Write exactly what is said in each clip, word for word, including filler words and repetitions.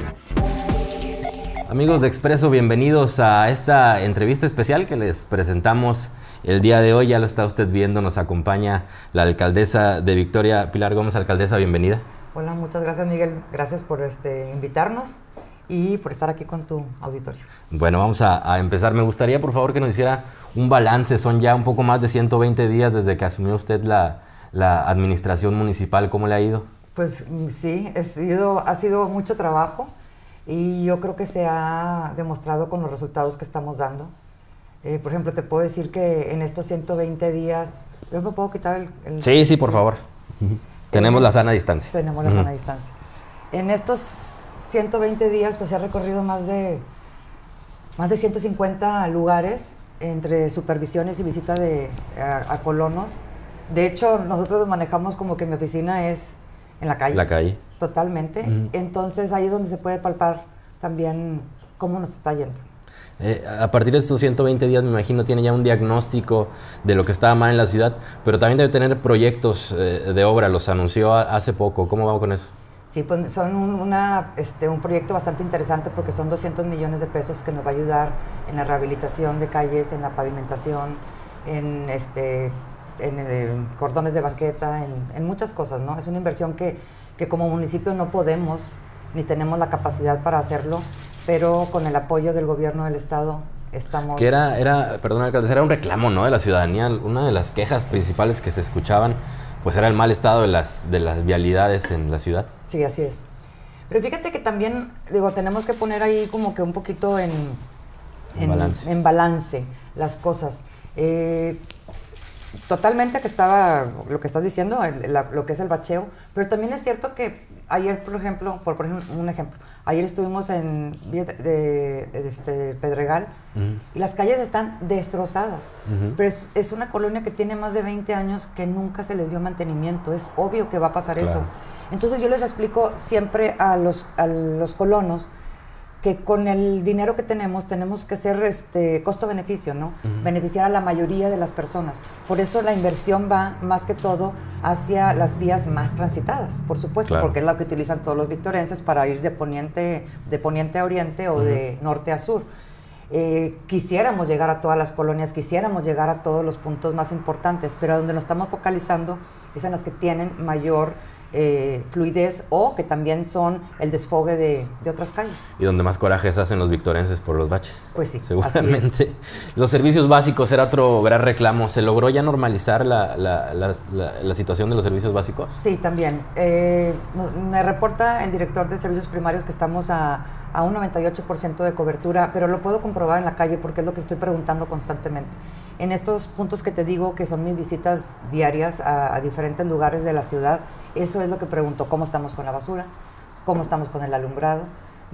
Amigos de Expreso, bienvenidos a esta entrevista especial que les presentamos el día de hoy. Ya lo está usted viendo, nos acompaña la alcaldesa de Victoria, Pilar Gómez. Alcaldesa, bienvenida. Hola, muchas gracias, Miguel. Gracias por este, invitarnos y por estar aquí con tu auditorio. Bueno, vamos a, a empezar. Me gustaría, por favor, que nos hiciera un balance. Son ya un poco más de ciento veinte días desde que asumió usted la, la administración municipal. ¿Cómo le ha ido? Pues sí, ha sido, ha sido mucho trabajo. Y yo creo que se ha demostrado con los resultados que estamos dando. Eh, por ejemplo, te puedo decir que en estos ciento veinte días... ¿Yo me puedo quitar el...? el sí, sí, por sí. favor. Uh-huh. Tenemos en, la sana distancia. Tenemos la uh-huh. sana distancia. En estos ciento veinte días, pues se ha recorrido más de, más de ciento cincuenta lugares entre supervisiones y visita de, a, a colonos. De hecho, nosotros lo manejamos como que mi oficina es en la calle. La calle. Totalmente. Uh-huh. Entonces, ahí es donde se puede palpar también cómo nos está yendo. Eh, a partir de estos ciento veinte días, me imagino, tiene ya un diagnóstico de lo que estaba mal en la ciudad, pero también debe tener proyectos eh, de obra, los anunció a, hace poco. ¿Cómo va con eso? Sí, pues son un, una, este, un proyecto bastante interesante porque son doscientos millones de pesos que nos va a ayudar en la rehabilitación de calles, en la pavimentación, en, este, en eh, cordones de banqueta, en, en muchas cosas, ¿no? Es una inversión que, que como municipio no podemos ni tenemos la capacidad para hacerlo, pero con el apoyo del gobierno del estado estamos... Que era, era perdón, alcaldesa, era un reclamo, ¿no?, de la ciudadanía. Una de las quejas principales que se escuchaban, pues era el mal estado de las, de las vialidades en la ciudad. Sí, así es. Pero fíjate que también, digo, tenemos que poner ahí como que un poquito en, en, balance. en balance las cosas. Eh, totalmente que estaba lo que estás diciendo, el, la, lo que es el bacheo, pero también es cierto que ayer, por ejemplo, por, por ejemplo, un ejemplo, ayer estuvimos en de, de, de este Pedregal uh-huh. y las calles están destrozadas, uh-huh. pero es, es una colonia que tiene más de veinte años que nunca se les dio mantenimiento, es obvio que va a pasar claro. eso. Entonces yo les explico siempre a los, a los colonos que con el dinero que tenemos, tenemos que hacer este, costo-beneficio, ¿no? Uh-huh. Beneficiar a la mayoría de las personas. Por eso la inversión va, más que todo, hacia las vías más transitadas, por supuesto, claro. porque es la que utilizan todos los victorenses para ir de poniente, de poniente a oriente o uh-huh. de norte a sur. Eh, quisiéramos llegar a todas las colonias, quisiéramos llegar a todos los puntos más importantes, pero donde nos estamos focalizando es en las que tienen mayor Eh, fluidez o que también son el desfogue de, de otras calles. Y donde más corajes hacen los victorenses por los baches. Pues sí, seguramente. Los servicios básicos era otro gran reclamo. ¿Se logró ya normalizar la, la, la, la, la situación de los servicios básicos? Sí, también. Eh, nos, me reporta el director de servicios primarios que estamos a, a un noventa y ocho por ciento de cobertura, pero lo puedo comprobar en la calle porque es lo que estoy preguntando constantemente. En estos puntos que te digo, que son mis visitas diarias a, a diferentes lugares de la ciudad, eso es lo que pregunto: ¿cómo estamos con la basura? ¿Cómo estamos con el alumbrado?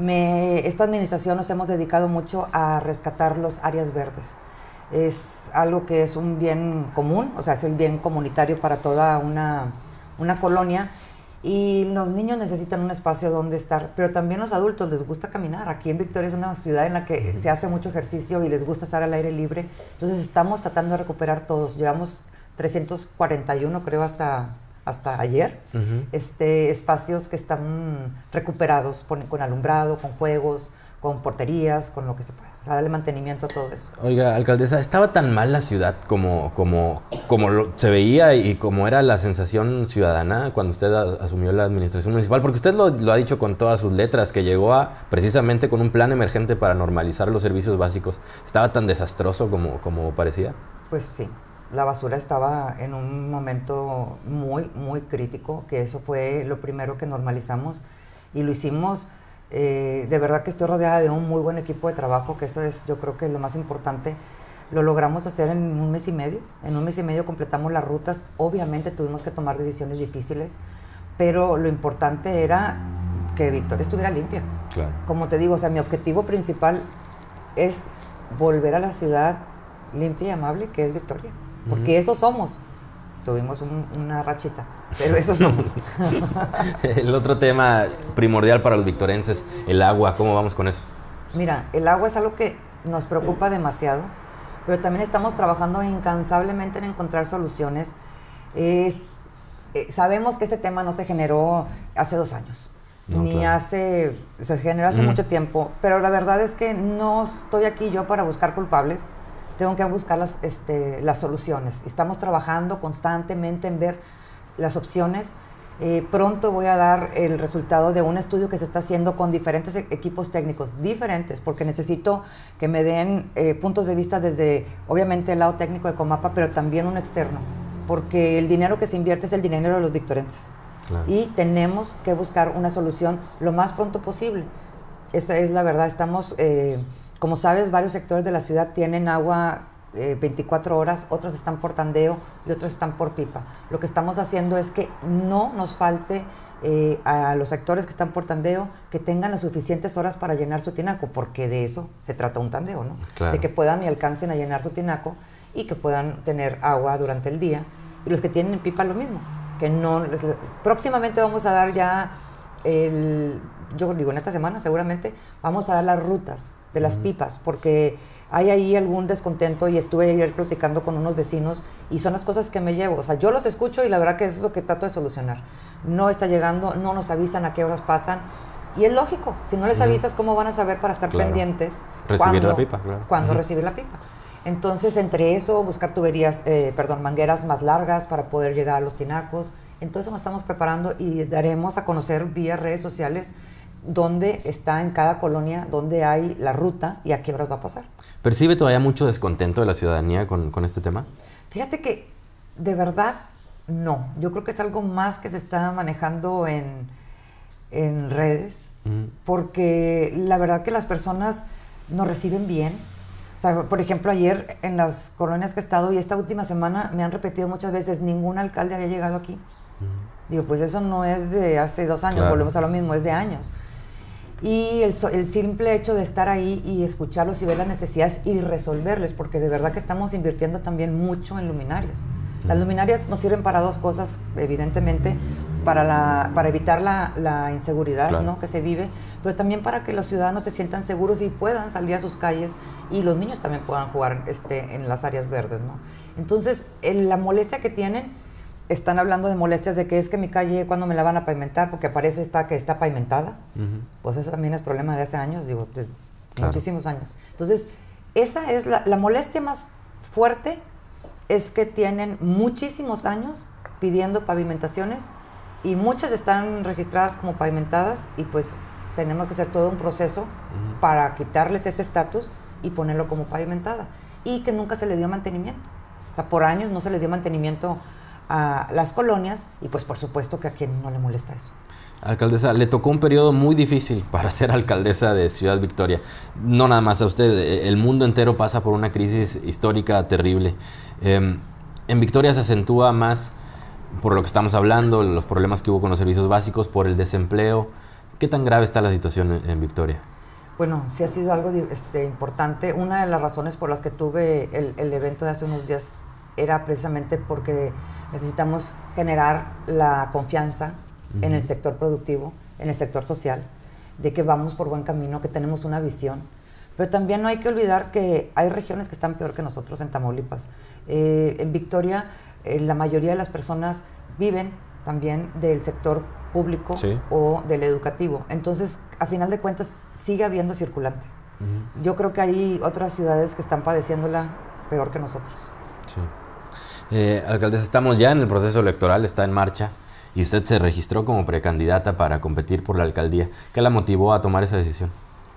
Me, esta administración nos hemos dedicado mucho a rescatar las áreas verdes. Es algo que es un bien común, o sea, es el bien comunitario para toda una, una colonia, y los niños necesitan un espacio donde estar, pero también los adultos les gusta caminar. Aquí en Victoria es una ciudad en la que se hace mucho ejercicio y les gusta estar al aire libre, entonces estamos tratando de recuperar todos. Llevamos trescientos cuarenta y uno, creo, hasta... hasta ayer, uh-huh. este, espacios que están recuperados con, con alumbrado, con juegos, con porterías, con lo que se pueda. O sea, darle mantenimiento a todo eso. Oiga, alcaldesa, ¿estaba tan mal la ciudad como, como, como lo, se veía y como era la sensación ciudadana cuando usted a, asumió la administración municipal? Porque usted lo, lo ha dicho con todas sus letras, que llegó a, precisamente con un plan emergente para normalizar los servicios básicos. ¿Estaba tan desastroso como, como parecía? Pues sí. La basura estaba en un momento muy, muy crítico, que eso fue lo primero que normalizamos y lo hicimos. Eh, de verdad que estoy rodeada de un muy buen equipo de trabajo, que eso es, yo creo que lo más importante. Lo logramos hacer en un mes y medio. En un mes y medio completamos las rutas. Obviamente tuvimos que tomar decisiones difíciles, pero lo importante era que Victoria estuviera limpia. Claro. Como te digo, o sea, mi objetivo principal es volver a la ciudad limpia y amable, que es Victoria. Porque uh-huh. eso somos. Tuvimos un, una rachita, pero eso somos. El otro tema primordial para los victorenses, el agua, ¿cómo vamos con eso? Mira, el agua es algo que nos preocupa demasiado, pero también estamos trabajando incansablemente en encontrar soluciones. Eh, eh, sabemos que este tema no se generó hace dos años. no, ni claro. hace, se generó hace uh-huh. mucho tiempo, pero la verdad es que no estoy aquí yo para buscar culpables, tengo que buscar las, este, las soluciones. Estamos trabajando constantemente en ver las opciones. Eh, pronto voy a dar el resultado de un estudio que se está haciendo con diferentes e- equipos técnicos, diferentes, porque necesito que me den eh, puntos de vista desde, obviamente, el lado técnico de Comapa, pero también un externo, porque el dinero que se invierte es el dinero de los victorenses. Claro. Y tenemos que buscar una solución lo más pronto posible. Esa es la verdad. Estamos, eh, como sabes, varios sectores de la ciudad tienen agua eh, veinticuatro horas, otros están por tandeo y otros están por pipa. Lo que estamos haciendo es que no nos falte eh, a los sectores que están por tandeo que tengan las suficientes horas para llenar su tinaco, porque de eso se trata un tandeo, ¿no? Claro. De que puedan y alcancen a llenar su tinaco y que puedan tener agua durante el día. Y los que tienen pipa lo mismo. Que no, les, les, próximamente vamos a dar ya, el, yo digo en esta semana seguramente, vamos a dar las rutas de las uh-huh. pipas, porque hay ahí algún descontento y estuve ayer platicando con unos vecinos y son las cosas que me llevo, o sea, yo los escucho y la verdad que eso es lo que trato de solucionar. No está llegando, no nos avisan a qué horas pasan y es lógico, si no les uh-huh. avisas, ¿cómo van a saber para estar claro. pendientes? Recibir cuando, la pipa, claro. Cuando uh-huh. recibir la pipa. Entonces, entre eso, buscar tuberías, eh, perdón, mangueras más largas para poder llegar a los tinacos. Entonces, nos estamos preparando y daremos a conocer vía redes sociales dónde está en cada colonia, dónde hay la ruta y a qué horas va a pasar. ¿Percibe todavía mucho descontento de la ciudadanía con, con este tema? Fíjate que, de verdad, no. Yo creo que es algo más que se está manejando en, en redes, uh-huh. porque la verdad que las personas nos reciben bien. O sea, por ejemplo, ayer en las colonias que he estado y esta última semana me han repetido muchas veces, ningún alcalde había llegado aquí. Uh-huh. Digo, pues eso no es de hace dos años, claro. volvemos a lo mismo, es de años. Y el, el simple hecho de estar ahí y escucharlos y ver las necesidades y resolverles, porque de verdad que estamos invirtiendo también mucho en luminarias. Uh-huh. Las luminarias nos sirven para dos cosas, evidentemente, para, la, para evitar la, la inseguridad claro. ¿no? que se vive, pero también para que los ciudadanos se sientan seguros y puedan salir a sus calles y los niños también puedan jugar este, en las áreas verdes, ¿no? Entonces, el, la molestia que tienen, están hablando de molestias de que es que mi calle, ¿cuándo me la van a pavimentar? Porque aparece esta, que está pavimentada. Uh-huh. Pues eso también es problema de hace años, digo, pues, claro. muchísimos años. Entonces, esa es la, la molestia más fuerte, es que tienen muchísimos años pidiendo pavimentaciones y muchas están registradas como pavimentadas y pues tenemos que hacer todo un proceso uh-huh. para quitarles ese estatus y ponerlo como pavimentada y que nunca se le dio mantenimiento. O sea, por años no se le dio mantenimiento a las colonias y pues por supuesto que a quien no le molesta eso. Alcaldesa, le tocó un periodo muy difícil para ser alcaldesa de Ciudad Victoria. No nada más a usted, el mundo entero pasa por una crisis histórica terrible. Eh, en Victoria se acentúa más por lo que estamos hablando, los problemas que hubo con los servicios básicos, por el desempleo. ¿Qué tan grave está la situación en, en Victoria? Bueno, sí ha sido algo este, importante. Una de las razones por las que tuve el, el evento de hace unos días era precisamente porque necesitamos generar la confianza uh-huh. en el sector productivo, en el sector social, de que vamos por buen camino, que tenemos una visión. Pero también no hay que olvidar que hay regiones que están peor que nosotros en Tamaulipas. Eh, en Victoria, eh, la mayoría de las personas viven también del sector público sí. o del educativo. Entonces, a final de cuentas, sigue habiendo circulante. Uh-huh. Yo creo que hay otras ciudades que están padeciéndola peor que nosotros. Sí. Eh, alcaldesa, estamos ya en el proceso electoral, está en marcha, y usted se registró como precandidata para competir por la alcaldía. ¿Qué la motivó a tomar esa decisión?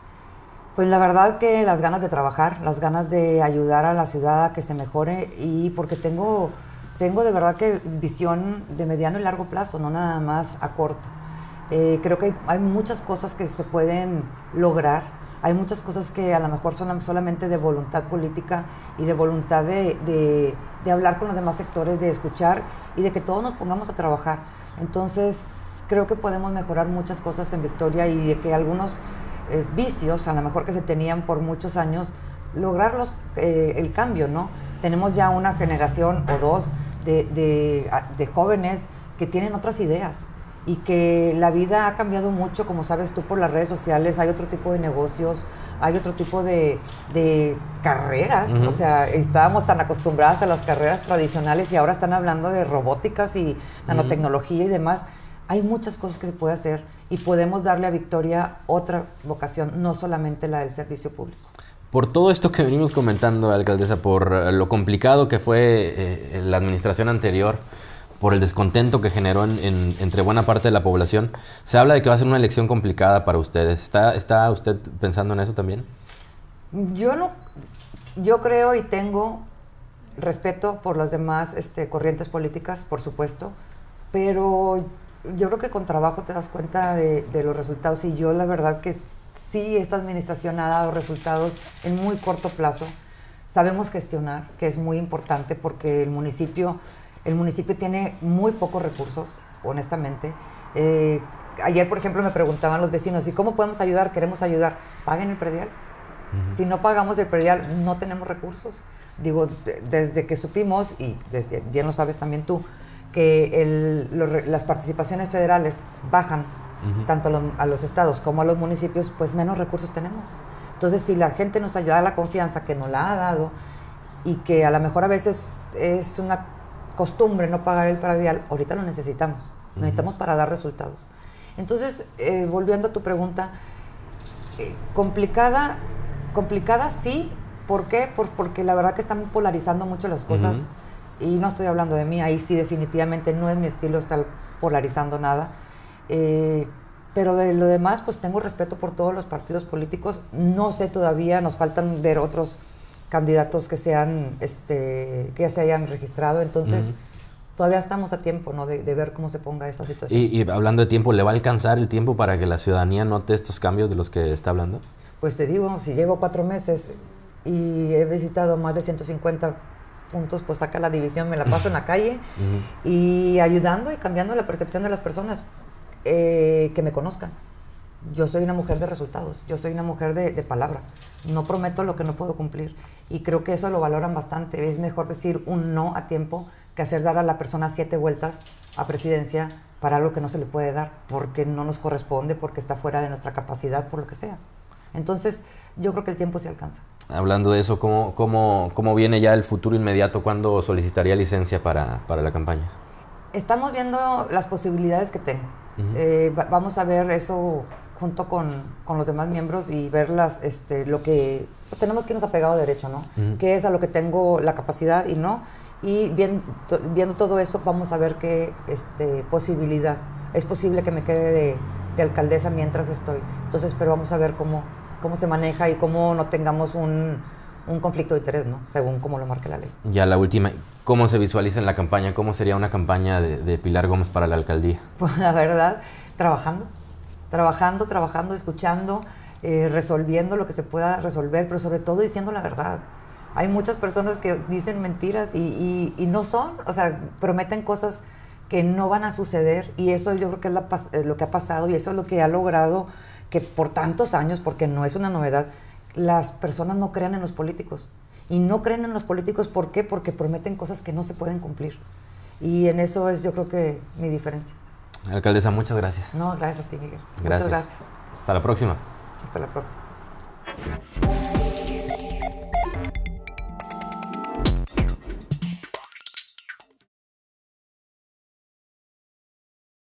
Pues la verdad que las ganas de trabajar, las ganas de ayudar a la ciudad a que se mejore y porque tengo, tengo de verdad que visión de mediano y largo plazo, no nada más a corto. Eh, creo que hay, hay muchas cosas que se pueden lograr, hay muchas cosas que a lo mejor son solamente de voluntad política y de voluntad de, de, de hablar con los demás sectores, de escuchar y de que todos nos pongamos a trabajar. Entonces creo que podemos mejorar muchas cosas en Victoria y de que algunos Eh, vicios, a lo mejor que se tenían por muchos años, lograrlos, eh, el cambio, ¿no? Tenemos ya una generación o dos de, de, de jóvenes que tienen otras ideas y que la vida ha cambiado mucho, como sabes tú, por las redes sociales, hay otro tipo de negocios, hay otro tipo de, de carreras, uh-huh. o sea, estábamos tan acostumbradas a las carreras tradicionales y ahora están hablando de robóticas y nanotecnología uh-huh. y demás. Hay muchas cosas que se puede hacer y podemos darle a Victoria otra vocación, no solamente la del servicio público. Por todo esto que venimos comentando, alcaldesa, por lo complicado que fue eh, la administración anterior, por el descontento que generó en, en, entre buena parte de la población, se habla de que va a ser una elección complicada para ustedes. ¿Está, está usted pensando en eso también? Yo no, yo creo y tengo respeto por las demás este, corrientes políticas, por supuesto, pero yo creo que con trabajo te das cuenta de, de los resultados, y yo la verdad que sí, esta administración ha dado resultados en muy corto plazo. Sabemos gestionar, que es muy importante, porque el municipio, el municipio tiene muy pocos recursos, honestamente. Eh, ayer, por ejemplo, me preguntaban los vecinos, ¿y cómo podemos ayudar? Queremos ayudar. Paguen el predial. Uh-huh. Si no pagamos el predial, no tenemos recursos. Digo, de, desde que supimos, y desde, bien lo sabes también tú, que el, lo, las participaciones federales bajan, uh-huh, tanto a, lo, a los estados como a los municipios, pues menos recursos tenemos. Entonces, si la gente nos ayuda, la confianza que nos la ha dado, y que a lo mejor a veces es una costumbre no pagar el predial, ahorita lo necesitamos, uh-huh, necesitamos para dar resultados. Entonces, eh, volviendo a tu pregunta, eh, complicada, complicada sí. ¿Por qué? Por, porque la verdad que están polarizando mucho las cosas, uh-huh, y no estoy hablando de mí, ahí sí definitivamente no es mi estilo estar polarizando nada, eh, pero de lo demás pues tengo respeto por todos los partidos políticos. No sé todavía, nos faltan ver otros candidatos que sean, este, que ya se hayan registrado, entonces uh-huh, todavía estamos a tiempo, ¿no?, de, de ver cómo se ponga esta situación. Y, y hablando de tiempo, ¿le va a alcanzar el tiempo para que la ciudadanía note estos cambios de los que está hablando? Pues te digo, si llevo cuatro meses y he visitado más de ciento cincuenta puntos, pues saca la división, me la paso en la calle, uh-huh, y ayudando y cambiando la percepción de las personas, eh, que me conozcan. Yo soy una mujer de resultados, yo soy una mujer de, de palabra, no prometo lo que no puedo cumplir, y creo que eso lo valoran bastante. Es mejor decir un no a tiempo que hacer dar a la persona siete vueltas a presidencia para algo que no se le puede dar, porque no nos corresponde, porque está fuera de nuestra capacidad, por lo que sea. Entonces, yo creo que el tiempo se alcanza. Hablando de eso, ¿cómo, cómo, cómo viene ya el futuro inmediato? ¿Cuándo solicitaría licencia para, para la campaña? Estamos viendo las posibilidades que tengo. Uh-huh. Eh, va, vamos a ver eso junto con, con los demás miembros y ver las, este, lo que... Pues tenemos que irnos apegados a derecho, ¿no? Uh-huh. ¿Qué es a lo que tengo la capacidad y no? Y bien, to, viendo todo eso, vamos a ver qué este, posibilidad. Es posible que me quede de, de alcaldesa mientras estoy. Entonces, pero vamos a ver cómo... cómo se maneja y cómo no tengamos un, un conflicto de interés, ¿no?, según cómo lo marque la ley. Ya la última, ¿cómo se visualiza en la campaña? ¿Cómo sería una campaña de, de Pilar Gómez para la alcaldía? Pues la verdad, trabajando, trabajando, trabajando, escuchando, eh, resolviendo lo que se pueda resolver, pero sobre todo diciendo la verdad. Hay muchas personas que dicen mentiras y, y, y no son, o sea, prometen cosas que no van a suceder, y eso yo creo que es, la, es lo que ha pasado, y eso es lo que ha logrado que por tantos años, porque no es una novedad, las personas no crean en los políticos. Y no creen en los políticos, ¿por qué? Porque prometen cosas que no se pueden cumplir. Y en eso es, yo creo que, mi diferencia. Alcaldesa, muchas gracias. No, gracias a ti, Miguel. Gracias. Muchas gracias. Hasta la próxima. Hasta la próxima.